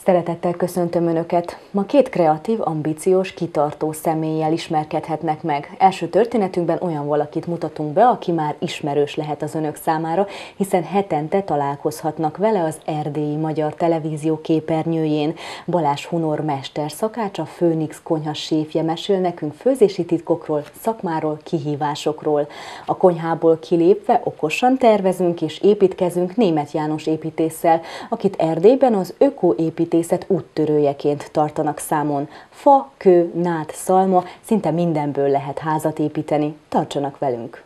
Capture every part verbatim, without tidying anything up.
Szeretettel köszöntöm Önöket! Ma két kreatív, ambíciós, kitartó személlyel ismerkedhetnek meg. Első történetünkben olyan valakit mutatunk be, aki már ismerős lehet az Önök számára, hiszen hetente találkozhatnak vele az erdélyi magyar televízió képernyőjén. Balázs Hunor mesterszakács, a Főnix konyha séfje mesél nekünk főzési titkokról, szakmáról, kihívásokról. A konyhából kilépve okosan tervezünk és építkezünk Németh János építésszel, akit Erdélyben az ökoépítészet úttörőjeként tartanak számon. Fa, kő, nád, szalma, szinte mindenből lehet házat építeni. Tartsanak velünk!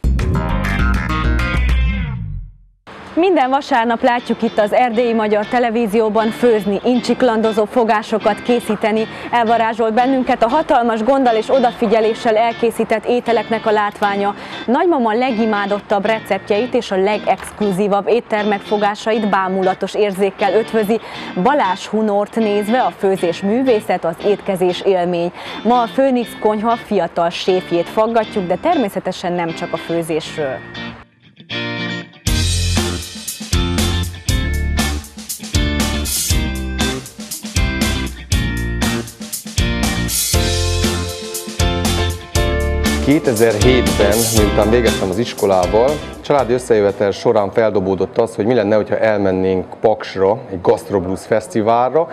Minden vasárnap látjuk itt az erdélyi magyar televízióban főzni, incsiklandozó fogásokat készíteni. Elvarázsol bennünket a hatalmas gonddal és odafigyeléssel elkészített ételeknek a látványa. Nagymama legimádottabb receptjeit és a legexkluzívabb éttermek fogásait bámulatos érzékkel ötvözi. Balázs Hunort nézve a főzés művészet, az étkezés élmény. Ma a Főnix konyha fiatal séfjét faggatjuk, de természetesen nem csak a főzésről. kétezer-hétben, miután végeztem az iskolával, családi összejövetel során feldobódott az, hogy mi lenne, hogyha elmennénk Paksra, egy Gastroblues fesztiválra,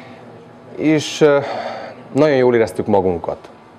és nagyon jól éreztük magunkat.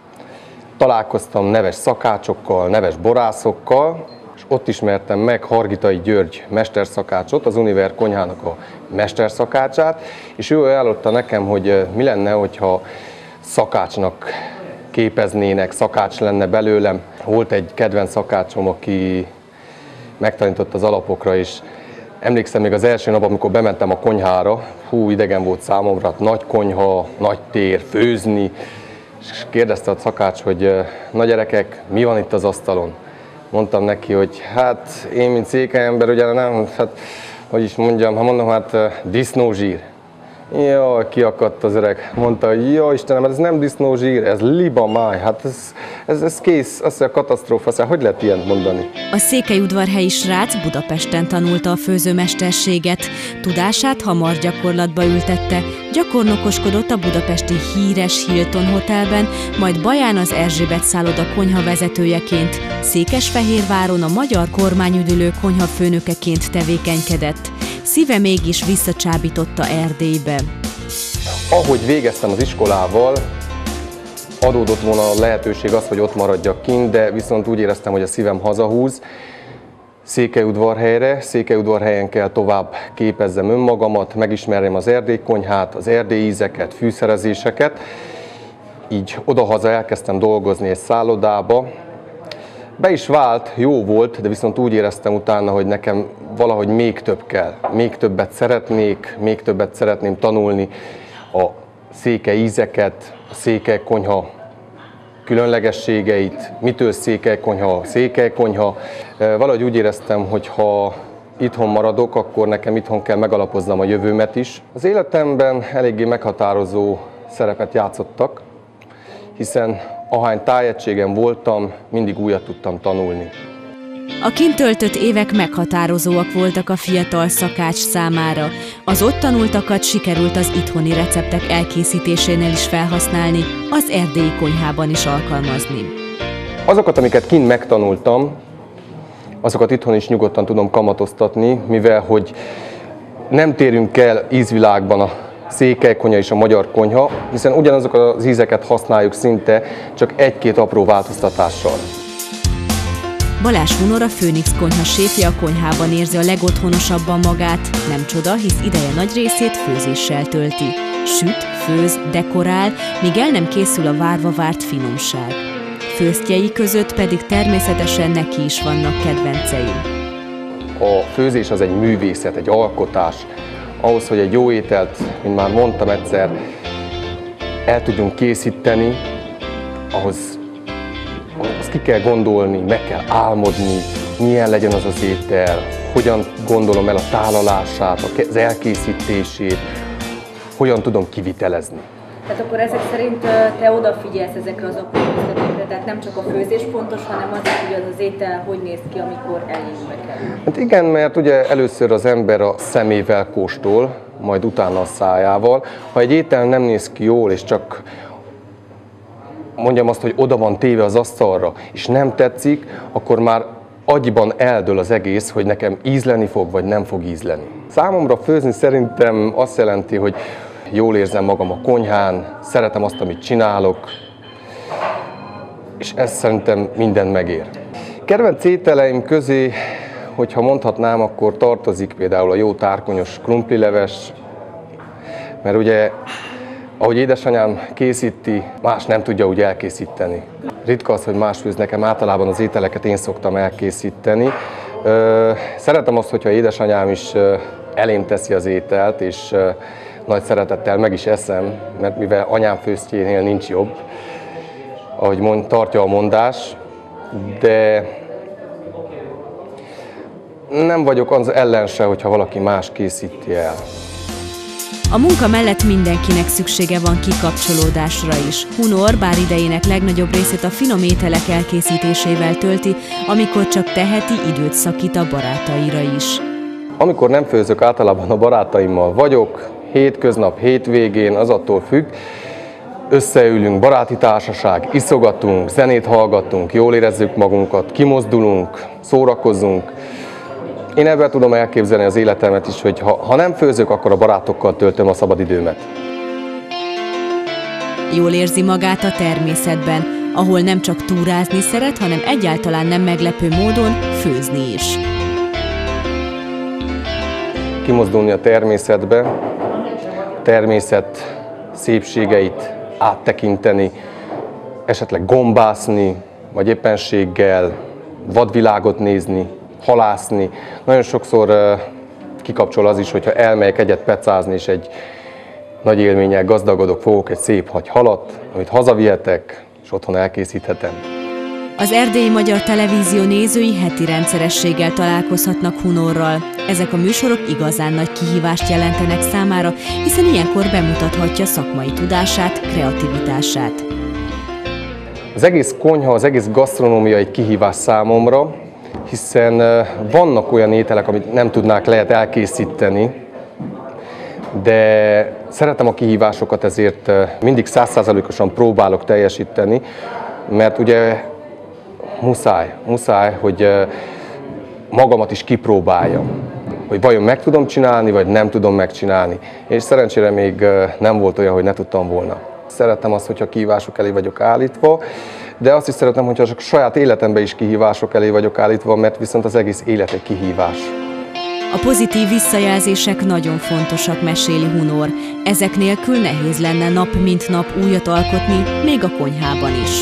Találkoztam neves szakácsokkal, neves borászokkal, és ott ismertem meg Hargitai György mesterszakácsot, az Univer konyhának a mesterszakácsát, és ő ajánlotta nekem, hogy mi lenne, hogyha szakácsnak képeznének, szakács lenne belőlem. Volt egy kedvenc szakácsom, aki megtanított az alapokra, és emlékszem még az első nap, amikor bementem a konyhára, hú, idegen volt számomra, nagy konyha, nagy tér, főzni, és kérdezte a szakács, hogy na gyerekek, mi van itt az asztalon? Mondtam neki, hogy hát én, mint székely ember, ugye nem, hát, hogy is mondjam, ha mondom, hát disznózsír. Jaj, kiakadt az öreg. Mondta, hogy jó Istenem, ez nem disznózsír, ez libamáj. Hát ez, ez, ez kész, az a katasztrófa, azt hogy lehet ilyent mondani? A székelyudvarhelyi srác Budapesten tanulta a főzőmesterséget. Tudását hamar gyakorlatba ültette. Gyakornokoskodott a budapesti híres Hilton Hotelben, majd Baján az Erzsébet szálloda konyha vezetőjeként, Székesfehérváron a magyar kormányüdülő konyhafőnökeként tevékenykedett. Szíve mégis visszacsábította Erdélybe. Ahogy végeztem az iskolával, adódott volna a lehetőség az, hogy ott maradjak kint, de viszont úgy éreztem, hogy a szívem hazahúz. Székelyudvarhelyre, Székelyudvarhelyen kell tovább képezzem önmagamat, megismerjem az erdélyi konyhát, az erdélyi ízeket, fűszerezéseket. Így odahaza elkezdtem dolgozni egy szállodába. Be is vált, jó volt, de viszont úgy éreztem utána, hogy nekem valahogy még több kell. Még többet szeretnék, még többet szeretném tanulni a székely ízeket, a székely konyha különlegességeit, mitől székely konyha, székely konyha. Valahogy úgy éreztem, hogy ha itthon maradok, akkor nekem itthon kell megalapoznom a jövőmet is. Az életemben eléggé meghatározó szerepet játszottak, hiszen ahány tájegységem voltam, mindig újat tudtam tanulni. A kint töltött évek meghatározóak voltak a fiatal szakács számára. Az ott tanultakat sikerült az itthoni receptek elkészítésénél is felhasználni, az erdélyi konyhában is alkalmazni. Azokat, amiket kint megtanultam, azokat itthon is nyugodtan tudom kamatoztatni, mivel hogy nem térünk el ízvilágban a székely konyha és a magyar konyha, hiszen ugyanazok az ízeket használjuk szinte, csak egy-két apró változtatással. Balázs Hunor, a Főnix konyha séfje, a konyhában érzi a legotthonosabban magát. Nem csoda, hisz ideje nagy részét főzéssel tölti. Süt, főz, dekorál, míg el nem készül a várva várt finomság. Főztjei között pedig természetesen neki is vannak kedvencei. A főzés az egy művészet, egy alkotás. Ahhoz, hogy egy jó ételt, mint már mondtam egyszer, el tudjunk készíteni, ahhoz azt ki kell gondolni, meg kell álmodni, milyen legyen az az étel, hogyan gondolom el a tálalását, az elkészítését, hogyan tudom kivitelezni. Tehát akkor ezek szerint te odafigyelsz ezekre az apró részletekre, tehát nem csak a főzés fontos, hanem az, hogy az az étel hogy néz ki, amikor elénkbe kerül. Hát igen, mert ugye először az ember a szemével kóstol, majd utána a szájával. Ha egy étel nem néz ki jól, és csak mondjam azt, hogy oda van téve az asztalra, és nem tetszik, akkor már agyban eldől az egész, hogy nekem ízleni fog, vagy nem fog ízleni. Számomra főzni szerintem azt jelenti, hogy jól érzem magam a konyhán, szeretem azt, amit csinálok, és ez szerintem mindent megér. Kedvenc ételeim közé, hogyha mondhatnám, akkor tartozik például a jó tárkonyos krumplileves, mert ugye, ahogy édesanyám készíti, más nem tudja úgy elkészíteni. Ritka az, hogy más főz, nekem általában az ételeket én szoktam elkészíteni. Szeretem azt, hogyha édesanyám is elém teszi az ételt, és nagy szeretettel meg is eszem, mert mivel anyám főztjénél nincs jobb, ahogy mond, tartja a mondás, de nem vagyok az ellen se, hogyha valaki más készíti el. A munka mellett mindenkinek szüksége van kikapcsolódásra is. Hunor bár idejének legnagyobb részét a finom ételek elkészítésével tölti, amikor csak teheti, időt szakít a barátaira is. Amikor nem főzök, általában a barátaimmal vagyok, hétköznap, hétvégén, az attól függ, összeülünk, baráti társaság, iszogatunk, zenét hallgatunk, jól érezzük magunkat, kimozdulunk, szórakozunk. Én ebben tudom elképzelni az életemet is, hogy ha, ha nem főzök, akkor a barátokkal töltöm a szabadidőmet. Jól érzi magát a természetben, ahol nem csak túrázni szeret, hanem egyáltalán nem meglepő módon főzni is. Kimozdulni a természetbe, a természet szépségeit áttekinteni, esetleg gombászni, vagy éppenséggel vadvilágot nézni, halászni. Nagyon sokszor uh, kikapcsol az is, hogyha elmegyek egyet pecázni, és egy nagy élménnyel gazdagodok, fogok egy szép hagy halat, amit hazavihetek, és otthon elkészíthetem. Az Erdélyi Magyar Televízió nézői heti rendszerességgel találkozhatnak Hunorral. Ezek a műsorok igazán nagy kihívást jelentenek számára, hiszen ilyenkor bemutathatja szakmai tudását, kreativitását. Az egész konyha, az egész gasztronómia egy kihívás számomra, hiszen vannak olyan ételek, amit nem tudnák lehet elkészíteni, de szeretem a kihívásokat, ezért mindig száz százalékosan próbálok teljesíteni, mert ugye muszáj, muszáj, hogy magamat is kipróbáljam, hogy vajon meg tudom csinálni, vagy nem tudom megcsinálni. És szerencsére még nem volt olyan, hogy ne tudtam volna. Szeretem azt, hogyha kihívások elé vagyok állítva, de azt is szeretem, hogyha a saját életemben is kihívások elé vagyok állítva, mert viszont az egész élet egy kihívás. A pozitív visszajelzések nagyon fontosak, meséli Hunor. Ezek nélkül nehéz lenne nap mint nap újat alkotni, még a konyhában is.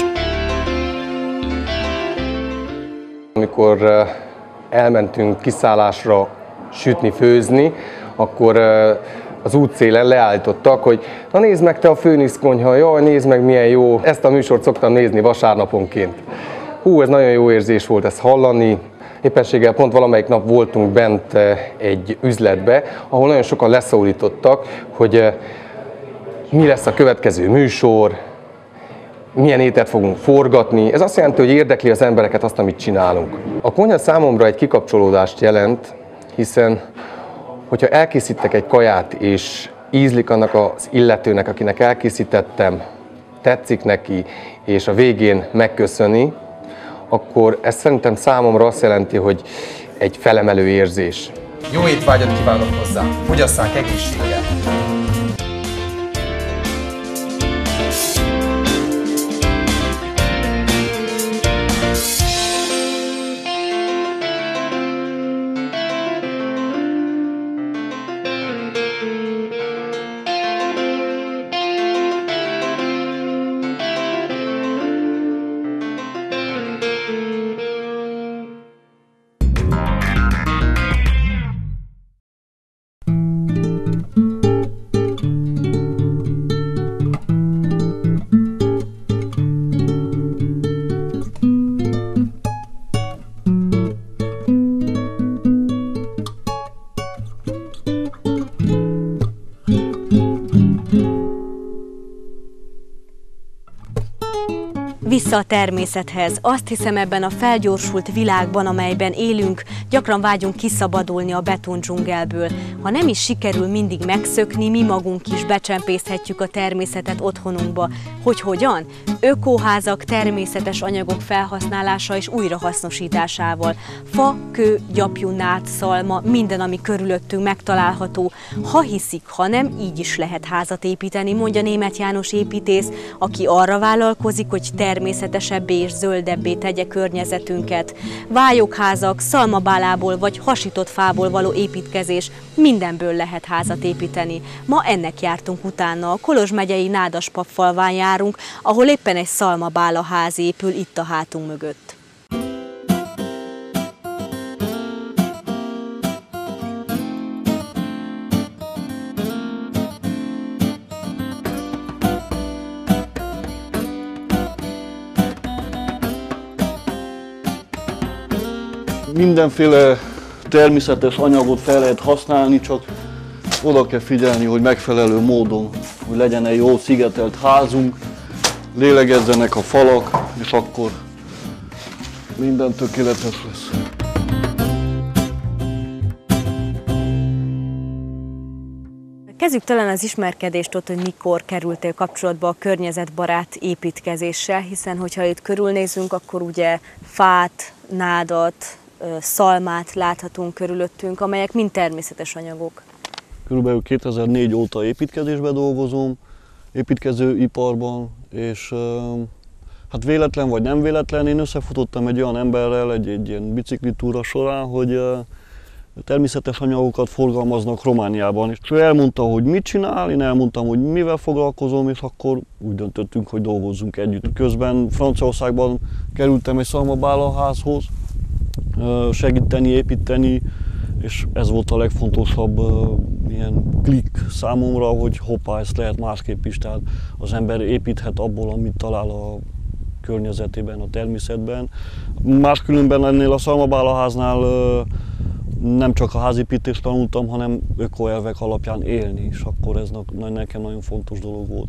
Amikor elmentünk kiszállásra sütni, főzni, akkor az útszélen leállítottak, hogy na nézd meg te a főniszkonyha, jaj, nézd meg milyen jó. Ezt a műsort szoktam nézni vasárnaponként. Hú, ez nagyon jó érzés volt ezt hallani. Éppenséggel pont valamelyik nap voltunk bent egy üzletbe, ahol nagyon sokan leszólítottak, hogy mi lesz a következő műsor, milyen ételt fogunk forgatni. Ez azt jelenti, hogy érdekli az embereket azt, amit csinálunk. A konyha számomra egy kikapcsolódást jelent, hiszen hogyha elkészítek egy kaját, és ízlik annak az illetőnek, akinek elkészítettem, tetszik neki, és a végén megköszöni, akkor ez szerintem számomra azt jelenti, hogy egy felemelő érzés. Jó étvágyat kívánok hozzá! Fogyasszák egészséggel! Vissza a természethez. Azt hiszem, ebben a felgyorsult világban, amelyben élünk, gyakran vágyunk kiszabadulni a betondzsungelből. Ha nem is sikerül mindig megszökni, mi magunk is becsempészhetjük a természetet otthonunkba. Hogy hogyan? Ökoházak, természetes anyagok felhasználása és újrahasznosításával. Fa, kő, gyapjú, nád, szalma, minden, ami körülöttünk megtalálható. Ha hiszik, ha nem, így is lehet házat építeni, mondja Németh János építész, aki arra vállalkozik, hogy természetesebbé és zöldebbé tegye környezetünket. Vályokházak, szalmabálából vagy hasított fából való építkezés, mindenből lehet házat építeni. Ma ennek jártunk utána, a Kolozs megyei Nádaspap-falván járunk, ahol éppen egy szalmabála ház épül itt a hátunk mögött. Mindenféle természetes anyagot fel lehet használni, csak oda kell figyelni, hogy megfelelő módon, hogy legyen egy jó szigetelt házunk, lélegezzenek a falak, és akkor minden tökéletes lesz. Kezdjük talán az ismerkedést ott, hogy mikor kerültél kapcsolatba a környezetbarát építkezéssel, hiszen hogyha itt körülnézünk, akkor ugye fát, nádat, szalmát láthatunk körülöttünk, amelyek mind természetes anyagok. Körülbelül kétezer-négy óta építkezésben dolgozom, építkezőiparban, és hát véletlen vagy nem véletlen, én összefutottam egy olyan emberrel egy, egy ilyen biciklitúra során, hogy természetes anyagokat forgalmaznak Romániában. És ő elmondta, hogy mit csinál, én elmondtam, hogy mivel foglalkozom, és akkor úgy döntöttünk, hogy dolgozzunk együtt. Közben Franciaországban kerültem egy szalmabálaházhoz, segíteni, építeni, és ez volt a legfontosabb ilyen klik számomra, hogy hoppá, ezt lehet másképp is, tehát az ember építhet abból, amit talál a környezetében, a természetben. Máskülönben ennél a szalmabálaháznál nem csak a házépítést tanultam, hanem ökoelvek alapján élni, és akkor ez nekem nagyon fontos dolog volt.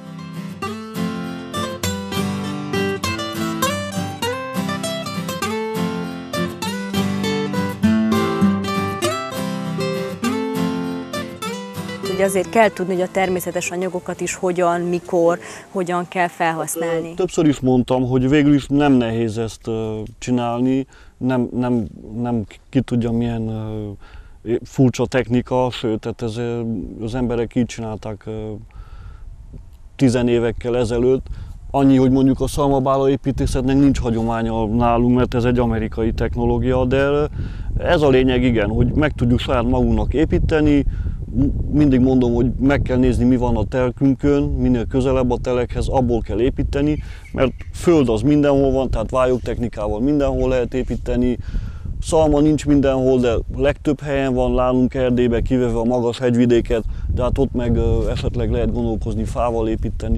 Ugye azért kell tudni, hogy a természetes anyagokat is hogyan, mikor, hogyan kell felhasználni. Többször is mondtam, hogy végül is nem nehéz ezt csinálni, nem, nem, nem ki tudja milyen furcsa technika, sőt, tehát ez, az emberek így csinálták tizenévekkel ezelőtt. Annyi, hogy mondjuk a szalmabála építészetnek nincs hagyománya nálunk, mert ez egy amerikai technológia, de ez a lényeg, igen, hogy meg tudjuk saját magunknak építeni. Mindig mondom, hogy meg kell nézni, mi van a telkünkön, minél közelebb a telekhez, abból kell építeni, mert föld az mindenhol van, tehát vályogtechnikával mindenhol lehet építeni. Szalma nincs mindenhol, de legtöbb helyen van, nálunk Erdélyben, kivéve a magas hegyvidéket, de hát ott meg esetleg lehet gondolkozni, fával építeni.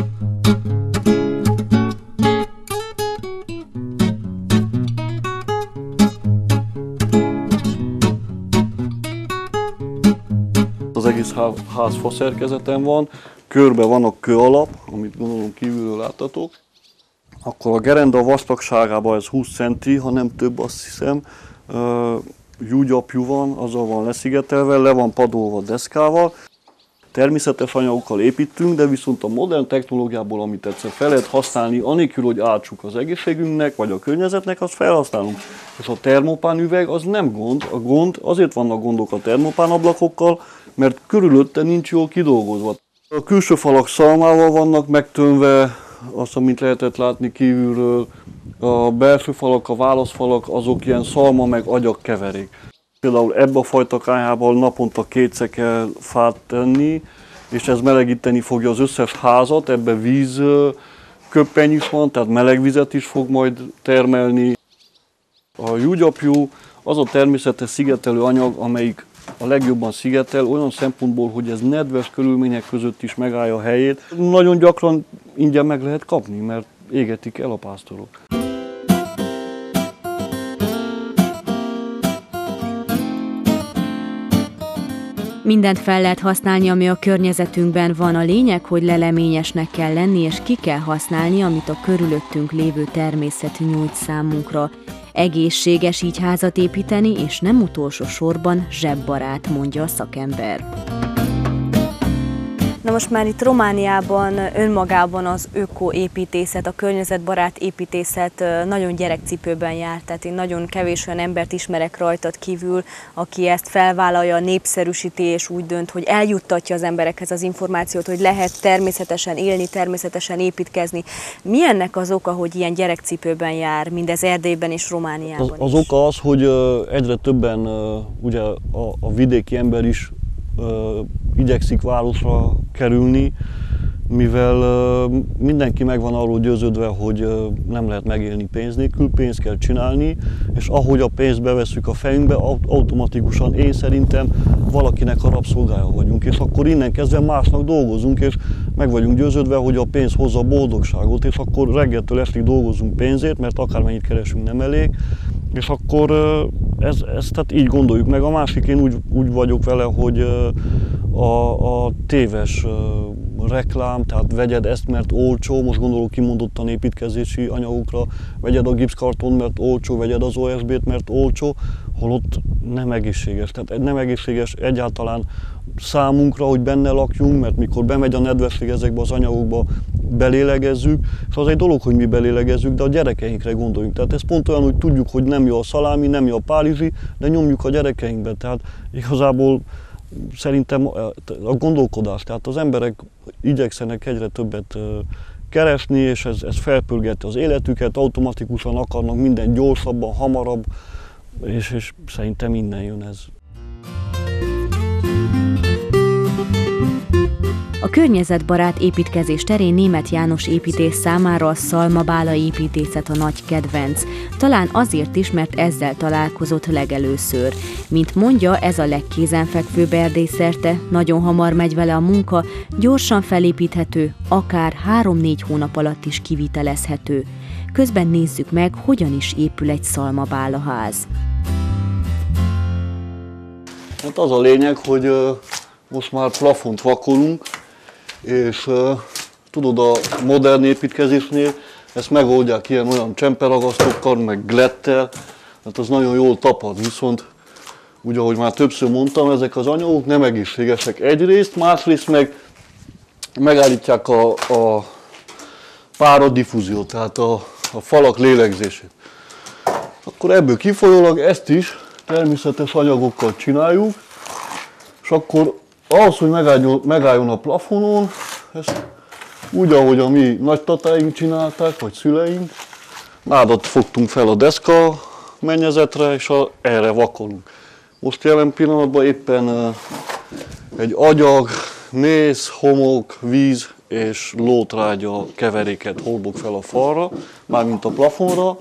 Az egész ház fa szerkezeten van, körbe van a kőalap, amit gondolom kívülről láttatok. Akkor a gerenda vastagságában ez húsz centi, ha nem több, azt hiszem. Júgyapjú van, azzal van leszigetelve, le van padolva deszkával. Természetes anyagokkal építünk, de viszont a modern technológiából, amit egyszer fel lehet használni, anélkül, hogy ártsuk az egészségünknek vagy a környezetnek, azt felhasználunk. És a termopán üveg az nem gond, a gond, azért vannak gondok a termopán ablakokkal, mert körülötte nincs jól kidolgozva. A külső falak szalmával vannak megtönve, azt, amit lehetett látni kívülről. A belső falak, a válaszfalak, azok ilyen szalma meg agyak keverék. Például ebbe a fajta kányhában naponta kétszer kell fát tenni, és ez melegíteni fogja az összes házat, ebbe víz köppeny is van, tehát meleg vizet is fog majd termelni. A júgyapjú az a természetes szigetelő anyag, amelyik a legjobban szigetel, olyan szempontból, hogy ez nedves körülmények között is megállja a helyét. Nagyon gyakran ingyen meg lehet kapni, mert égetik el a pásztorok. Mindent fel lehet használni, ami a környezetünkben van, a lényeg, hogy leleményesnek kell lenni, és ki kell használni, amit a körülöttünk lévő természet nyújt számunkra. Egészséges így házat építeni, és nem utolsó sorban zsebbarát, mondja a szakember. Na most már itt Romániában önmagában az ökoépítészet, a környezetbarát építészet nagyon gyerekcipőben jár, tehát én nagyon kevés olyan embert ismerek rajtad kívül, aki ezt felvállalja, népszerűsíti és úgy dönt, hogy eljuttatja az emberekhez az információt, hogy lehet természetesen élni, természetesen építkezni. Mi ennek az oka, hogy ilyen gyerekcipőben jár, mindez Erdélyben és Romániában Az, az is? oka az, hogy egyre többen ugye a, a vidéki ember is Uh, igyekszik városra kerülni, mivel uh, mindenki meg van arról győződve, hogy uh, nem lehet megélni pénz nélkül, pénzt kell csinálni, és ahogy a pénzt bevesszük a fejünkbe, automatikusan én szerintem valakinek a rabszolgája vagyunk, és akkor innen kezdve másnak dolgozunk, és meg vagyunk győződve, hogy a pénz hozza a boldogságot, és akkor reggeltől estig dolgozunk pénzért, mert akármennyit keresünk nem elég, és akkor ez, ezt tehát így gondoljuk meg. A másik, én úgy, úgy vagyok vele, hogy a, a téves reklám, tehát vegyed ezt, mert olcsó, most gondolok kimondottan építkezési anyagokra, vegyed a gipszkarton, mert olcsó, vegyed az o es bét, mert olcsó, holott nem egészséges. Tehát nem egészséges egyáltalán számunkra, hogy benne lakjunk, mert mikor bemegy a nedvesség ezekbe az anyagokba, belélegezzük, és az egy dolog, hogy mi belélegezzük, de a gyerekeinkre gondoljunk. Tehát ez pont olyan, hogy tudjuk, hogy nem jó a szalámi, nem jó a párizsi, de nyomjuk a gyerekeinkbe. Tehát igazából szerintem a gondolkodás, tehát az emberek igyekszenek egyre többet keresni, és ez, ez felpörgeti az életüket, automatikusan akarnak minden gyorsabban, hamarabb, és, és szerintem innen jön ez. A környezetbarát építkezés terén Németh János építész számára a szalmabála építészet a nagy kedvenc. Talán azért is, mert ezzel találkozott legelőször. Mint mondja, ez a legkézenfekvőbb Erdélyszerte, nagyon hamar megy vele a munka, gyorsan felépíthető, akár három-négy hónap alatt is kivitelezhető. Közben nézzük meg, hogyan is épül egy szalmabálaház. Hát az a lényeg, hogy most már plafont vakolunk, és uh, tudod, a modern építkezésnél ezt megoldják ilyen-olyan csemperagasztókkal, meg glettel, hát az nagyon jól tapad, viszont úgy, ahogy már többször mondtam, ezek az anyagok nem egészségesek egyrészt, másrészt meg megállítják a, a páradifúziót, tehát a, a falak lélegzését. Akkor ebből kifolyólag ezt is természetes anyagokkal csináljuk, és akkor ahhoz, hogy megálljon, megálljon a plafonon, ezt úgy, ahogy a mi nagytatáink csinálták, vagy szüleink, nádat fogtunk fel a deszka mennyezetre, és a, erre vakolunk. Most jelen pillanatban éppen egy agyag, mész, homok, víz és lótrágya keveréket hordok fel a falra, mármint a plafonra,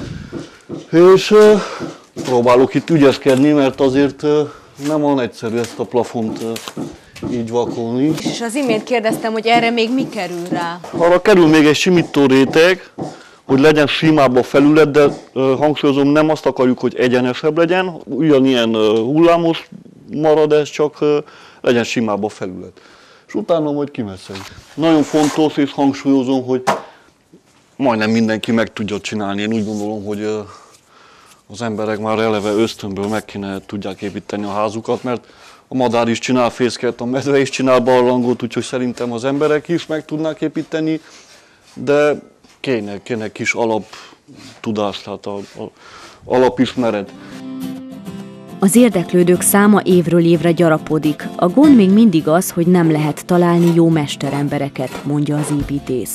és próbálok itt ügyeskedni, mert azért nem olyan egyszerű ezt a plafont így vakolni. És az imént kérdeztem, hogy erre még mi kerül rá? Arra kerül még egy simító réteg, hogy legyen simább a felület, de hangsúlyozom, nem azt akarjuk, hogy egyenesebb legyen, ugyanilyen hullámos marad ez, csak legyen simább a felület. És utána majd kimeszünk. Nagyon fontos, és hangsúlyozom, hogy majdnem mindenki meg tudja csinálni. Én úgy gondolom, hogy az emberek már eleve ösztönből meg kéne tudják építeni a házukat, mert a madár is csinál fészket, a medve is csinál barlangot, úgyhogy szerintem az emberek is meg tudnák építeni, de kéne, kéne kis alaptudás, tehát a, a, alapismeret. Az érdeklődők száma évről évre gyarapodik. A gond még mindig az, hogy nem lehet találni jó mesterembereket, mondja az építész.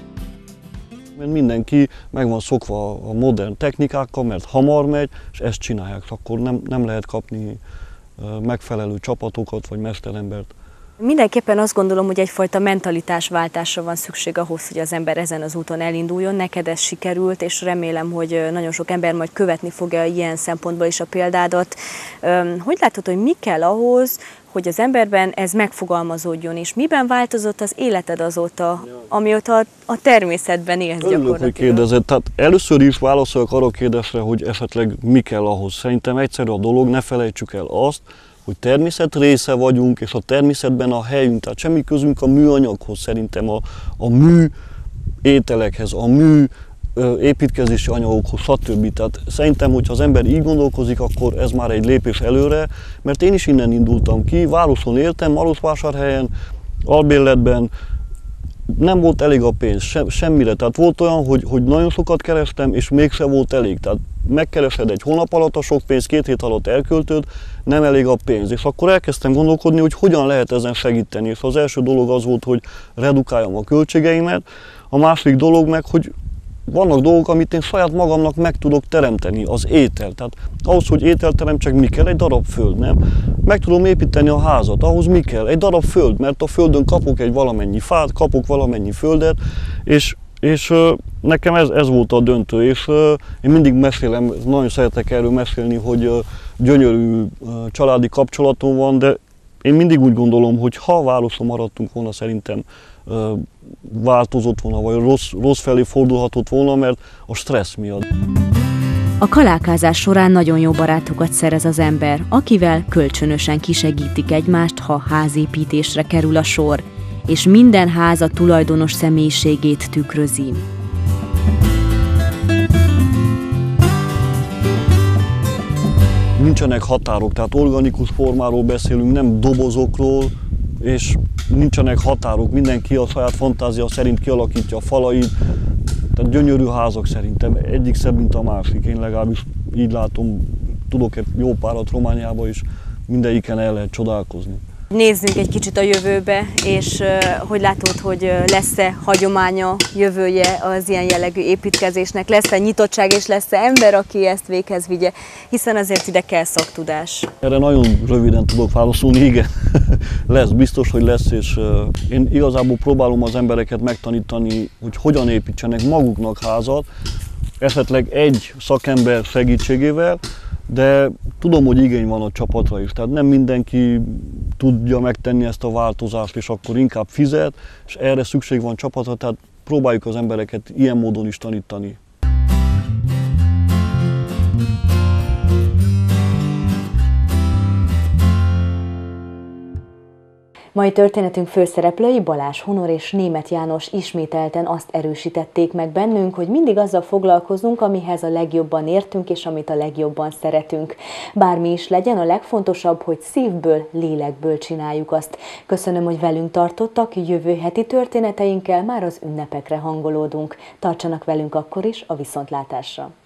Mert mindenki meg van szokva a modern technikákkal, mert hamar megy, és ezt csinálják, akkor nem, nem lehet kapni megfelelő csapatokat vagy mesterembert. Mindenképpen azt gondolom, hogy egyfajta mentalitásváltásra van szükség ahhoz, hogy az ember ezen az úton elinduljon. Neked ez sikerült, és remélem, hogy nagyon sok ember majd követni fogja ilyen szempontból is a példádat. Hogy látod, hogy mi kell ahhoz, hogy az emberben ez megfogalmazódjon, és miben változott az életed azóta, amióta a természetben élsz gyakorlatilag? Örülök, hogy kérdezed. Tehát először is válaszolok arra a kérdésre, hogy esetleg mi kell ahhoz. Szerintem egyszerű a dolog, ne felejtsük el azt, hogy természet része vagyunk, és a természetben a helyünk, tehát semmi közünk a műanyaghoz, szerintem a, a mű ételekhez, a mű építkezési anyagokhoz, stb. Tehát szerintem, hogyha az ember így gondolkozik, akkor ez már egy lépés előre, mert én is innen indultam ki, városon éltem, Marosvásárhelyen, albérletben, nem volt elég a pénz, se, semmire. Tehát volt olyan, hogy, hogy nagyon sokat kerestem, és mégsem volt elég. Tehát megkeresed egy hónap alatt a sok pénzt, két hét alatt elköltöd, nem elég a pénz. És akkor elkezdtem gondolkodni, hogy hogyan lehet ezen segíteni. És az első dolog az volt, hogy redukáljam a költségeimet, a másik dolog meg, hogy vannak dolgok, amit én saját magamnak meg tudok teremteni, az étel. Tehát ahhoz, hogy ételt teremtsek, mi kell? Egy darab föld, nem? Meg tudom építeni a házat, ahhoz mi kell? Egy darab föld, mert a földön kapok egy valamennyi fát, kapok valamennyi földet, és, és uh, nekem ez, ez volt a döntő. És uh, én mindig mesélem, nagyon szeretek erről mesélni, hogy uh, gyönyörű uh, családi kapcsolatom van, de én mindig úgy gondolom, hogy ha városon maradtunk volna, szerintem változott volna, vagy rossz, rossz felé fordulhatott volna, mert a stressz miatt. A kalákázás során nagyon jó barátokat szerez az ember, akivel kölcsönösen kisegítik egymást, ha házépítésre kerül a sor, és minden ház a tulajdonos személyiségét tükrözi. Nincsenek határok, tehát organikus formáról beszélünk, nem dobozokról, és nincsenek határok, mindenki a saját fantázia szerint kialakítja a falait, tehát gyönyörű házak szerintem, egyik szebb, mint a másik, én legalábbis így látom, tudok egy jó párat Romániába is, mindegyiken el lehet csodálkozni. Nézzünk egy kicsit a jövőbe, és uh, hogy látod, hogy uh, lesz-e hagyománya, jövője az ilyen jellegű építkezésnek, lesz-e nyitottság, és lesz-e ember, aki ezt véghez vigye, hiszen azért ide kell szaktudás. Erre nagyon röviden tudok válaszolni, igen, lesz, biztos, hogy lesz, és uh, én igazából próbálom az embereket megtanítani, hogy hogyan építsenek maguknak házat, esetleg egy szakember segítségével, de tudom, hogy igény van a csapatra is, tehát nem mindenki tudja megtenni ezt a változást, és akkor inkább fizet, és erre szükség van csapatra, tehát próbáljuk az embereket ilyen módon is tanítani. Mai történetünk főszereplői Balázs Honor és Németh János ismételten azt erősítették meg bennünk, hogy mindig azzal foglalkozunk, amihez a legjobban értünk és amit a legjobban szeretünk. Bármi is legyen, a legfontosabb, hogy szívből, lélekből csináljuk azt. Köszönöm, hogy velünk tartottak, jövő heti történeteinkkel már az ünnepekre hangolódunk. Tartsanak velünk akkor is a viszontlátásra!